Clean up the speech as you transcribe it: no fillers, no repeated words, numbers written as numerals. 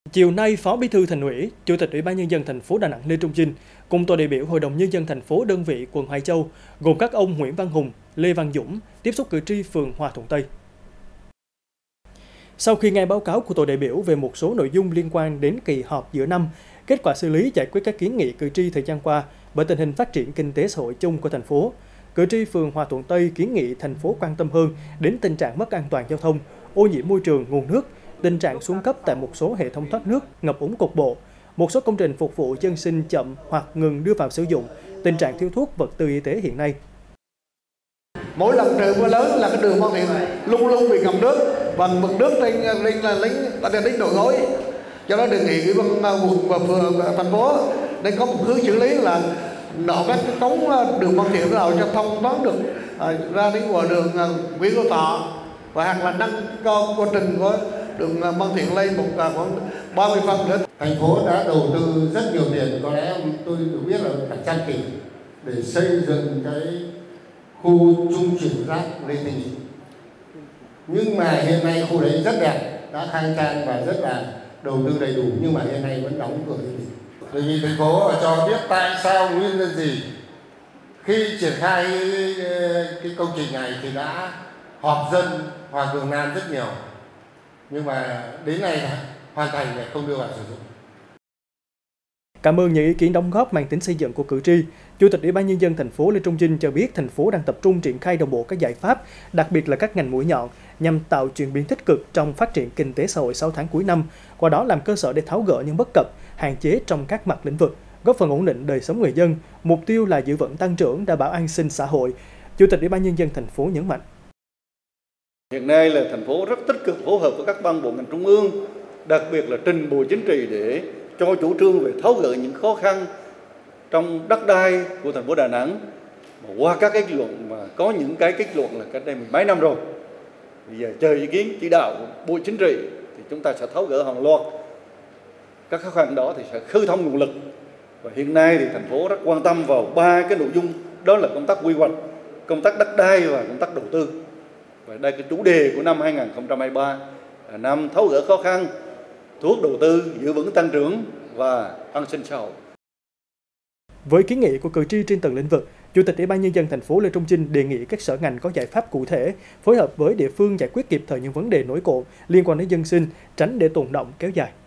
Chiều nay, Phó Bí thư Thành ủy, Chủ tịch Ủy ban Nhân dân thành phố Đà Nẵng Lê Trung Chinh cùng tổ đại biểu Hội đồng Nhân dân thành phố đơn vị quận Hải Châu gồm các ông Nguyễn Văn Hùng, Lê Văn Dũng tiếp xúc cử tri phường Hòa Thuận Tây. Sau khi nghe báo cáo của tổ đại biểu về một số nội dung liên quan đến kỳ họp giữa năm, kết quả xử lý giải quyết các kiến nghị cử tri thời gian qua bởi tình hình phát triển kinh tế xã hội chung của thành phố, cử tri phường Hòa Thuận Tây kiến nghị thành phố quan tâm hơn đến tình trạng mất an toàn giao thông, ô nhiễm môi trường, nguồn nước, tình trạng xuống cấp tại một số hệ thống thoát nước, ngập úng cục bộ, một số công trình phục vụ dân sinh chậm hoặc ngừng đưa vào sử dụng, tình trạng thiếu thuốc, vật tư y tế hiện nay. Mỗi lần trời mưa lớn là cái đường Phan Thiện luôn luôn bị ngập nước và mực nước trên là đến đầu gối. Do đó đề nghị ủy ban quận và phường thành phố nên có một hướng xử lý là nạo các cái cống đường Phan Thiện nào cho thông thoáng được ra đến ngoài đường Nguyễn Hữu Thọ, và hoặc là nâng quá trình của đường Phan Thiện lên một khoảng 30 phân nữa. Thành phố đã đầu tư rất nhiều tiền, có lẽ tôi được biết là cả 100 tỷ để xây dựng cái khu trung chuyển rác Lê Thị. Nhưng mà hiện nay khu đấy rất đẹp, đã khang trang và rất là đầu tư đầy đủ, nhưng mà hiện nay vẫn đóng cửa. Đề nghị thành phố cho biết tại sao, nguyên nhân gì khi triển khai cái công trình này thì đã họp dân Hòa Cường Nam rất nhiều, nhưng mà đến nay hoàn thành để không đưa vào sử dụng. Cảm ơn những ý kiến đóng góp mang tính xây dựng của cử tri, Chủ tịch Ủy ban Nhân dân thành phố Lê Trung Chinh cho biết thành phố đang tập trung triển khai đồng bộ các giải pháp, đặc biệt là các ngành mũi nhọn nhằm tạo chuyển biến tích cực trong phát triển kinh tế xã hội 6 tháng cuối năm, qua đó làm cơ sở để tháo gỡ những bất cập, hạn chế trong các mặt lĩnh vực, góp phần ổn định đời sống người dân, mục tiêu là giữ vững tăng trưởng, đảm bảo an sinh xã hội. Chủ tịch Ủy ban Nhân dân thành phố nhấn mạnh. Hiện nay là thành phố rất tích cực phối hợp với các ban bộ ngành trung ương, đặc biệt là trình Bộ Chính trị để cho chủ trương về tháo gỡ những khó khăn trong đất đai của thành phố Đà Nẵng. Mà qua các kết luận mà có những cái kết luận là cách đây mấy năm rồi. Bây giờ chờ ý kiến chỉ đạo của Bộ Chính trị thì chúng ta sẽ tháo gỡ hàng loạt các khó khăn đó, thì sẽ khơi thông nguồn lực. Và hiện nay thì thành phố rất quan tâm vào 3 cái nội dung, đó là công tác quy hoạch, công tác đất đai và công tác đầu tư. Và đây cái chủ đề của năm 2023 là năm tháo gỡ khó khăn, thu hút đầu tư, giữ vững tăng trưởng và an sinh xã hội. Với kiến nghị của cử tri trên từng lĩnh vực, Chủ tịch Ủy ban Nhân dân thành phố Lê Trung Chinh đề nghị các sở ngành có giải pháp cụ thể, phối hợp với địa phương giải quyết kịp thời những vấn đề nổi cộm liên quan đến dân sinh, tránh để tồn đọng kéo dài.